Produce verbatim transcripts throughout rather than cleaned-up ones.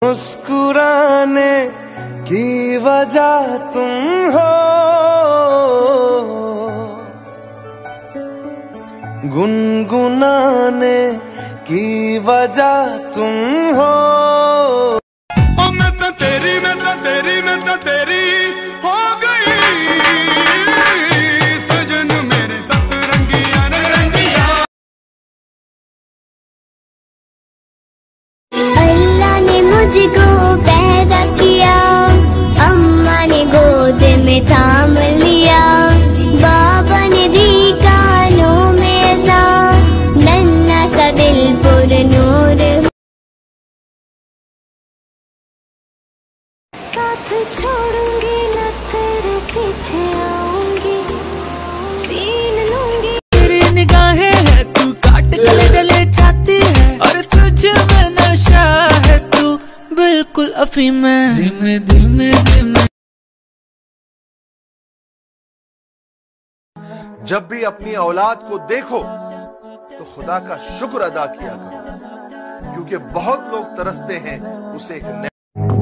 मुस्कुराने की वजह तुम हो, गुनगुनाने की वजह तुम हो। ओ मैं तो तेरी मैं तो तेरी मैं तो तेरी हो गई, सजन मेरी सतरंगिया ने रंगिया। अल्लाह ने मुझको पैदा किया, अम्मा ने गोद में थाम लिया, बाबा ने दी कानों में ऐसा नन्हा सा दिल पुर नूर। साथ छोड़ूंगी न तेरे पीछे आऊंगी, छीन लूंगी तेरी निगाहें है, तू काट गले जले चाहती है, और तुझ में नशा है, तू बिल्कुल अफीम है। धीमे धीमे धीमे जब भी अपनी औलाद को देखो तो खुदा का शुक्र अदा किया करो, क्योंकि बहुत लोग तरसते हैं उसे एक नया।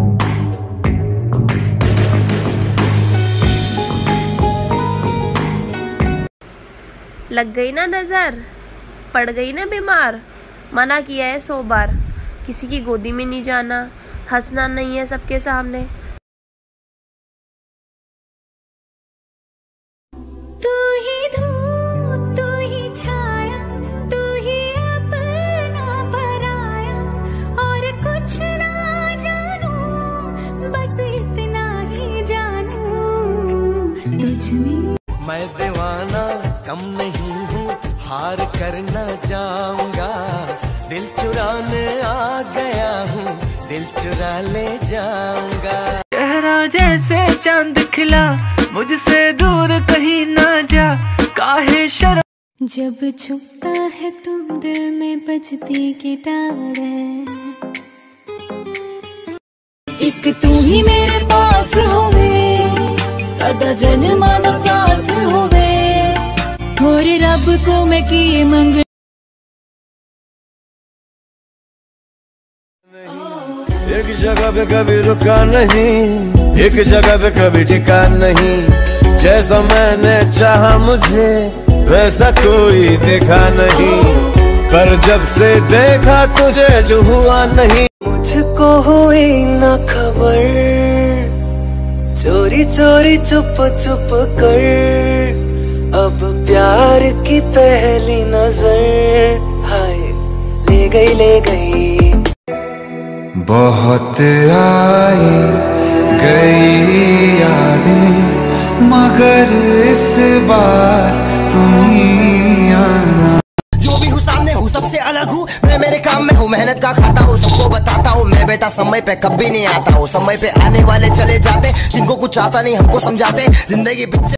लग गई ना नजर, पड़ गई ना बीमार, मना किया है सौ बार, किसी की गोदी में नहीं जाना, हंसना नहीं है सबके सामने। तू ही धूप तू ही छाया, तू ही अपना पराया, और कुछ ना जानू, बस इतना ही जानू तुझ में। मैं दीवाना कम नहीं हूँ, हार करना चाहूंगा, दिल चुराने आ गया हूँ, दिल चुरा ले जाऊंगा। चेहरा जैसे चांद खिला, मुझसे दूर कहीं ना जा, काहे शर्म। जब छुपता है तुम दिल में बजती गिटार है, एक तू ही मेरे पास होवे, सदा जन्माना साथ होवे, और रब को मैं किए मंग। एक जगह पे कभी रुका नहीं, एक जगह पे कभी टिका नहीं, जैसा मैंने चाहा मुझे वैसा कोई देखा नहीं, पर जब से देखा तुझे जो हुआ नहीं। मुझको हुई ना खबर, चोरी चोरी चुप चुप कर, अब प्यार की पहली नजर, हाय ले गई ले गई। बहुत आई गई यादें, मगर इस बार तुम ही आना। जो भी हूँ सामने हूँ, सबसे अलग हूँ, मैं मेरे काम में हूँ, मेहनत का खाता हूँ, सबको बताता हूँ मैं बेटा समय पे कभी नहीं आता हूँ। समय पे आने वाले चले जाते, जिनको कुछ आता नहीं हमको समझाते, जिंदगी